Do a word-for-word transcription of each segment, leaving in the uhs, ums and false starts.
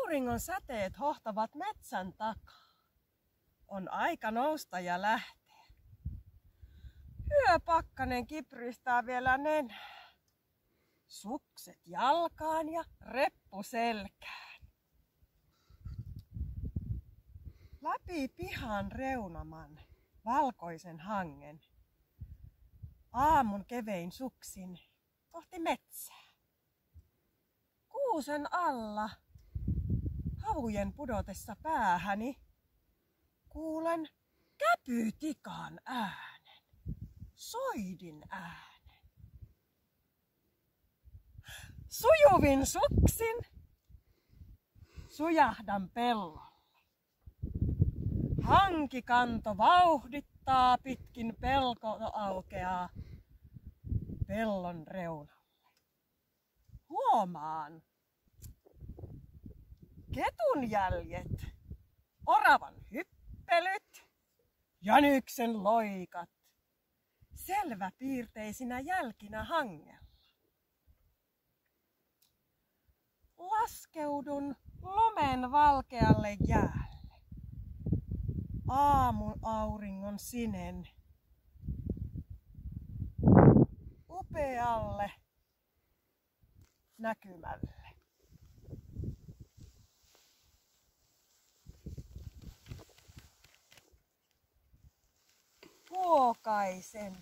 Auringon säteet hohtavat metsän takaa. On aika nousta ja lähteä. Yöpakkanen kipristää vielä nenää. Sukset jalkaan ja reppu selkään. Läpi pihan reunaman valkoisen hangen. Aamun kevein suksin kohti metsää. Kuusen alla havujen pudotessa päähäni kuulen käpytikan äänen, soidin äänen. Sujuvin suksin sujahdan pellolle. Hankikanto vauhdittaa pitkin pelko aukeaa pellon reunalle. Huomaan ketun jäljet, oravan hyppelyt, jänyksen loikat, selväpiirteisinä jälkinä hangella. Laskeudun lumen valkealle jäälle. Aamun auringon sinen upealle näkymälle. Huokaisen,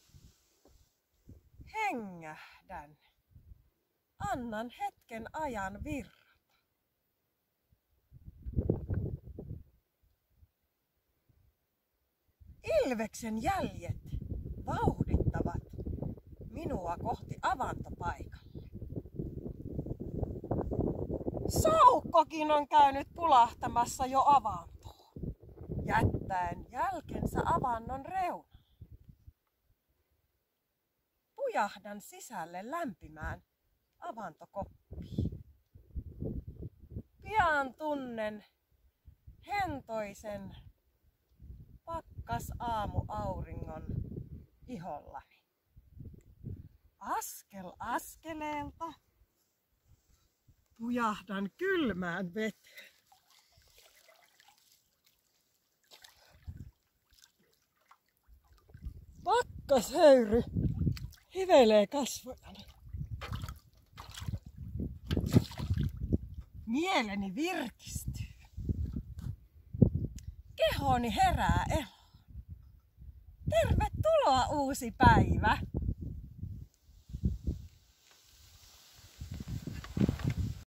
hengähdän, annan hetken ajan virrata. Ilveksen jäljet vauhdittavat minua kohti avantopaikalle. Saukkokin on käynyt pulahtamassa jo avantoon, jättäen jälkensä avannon reunalle. Pujahdan sisälle lämpimään avantokoppiin. Pian tunnen hentoisen pakkas aamuauringon ihollani. Askel askeleelta pujahdan kylmään veteen. Pakkashöyry hivelee kasvojani. Mieleni virkistyy. Kehoni herää eloon. Tervetuloa uusi päivä!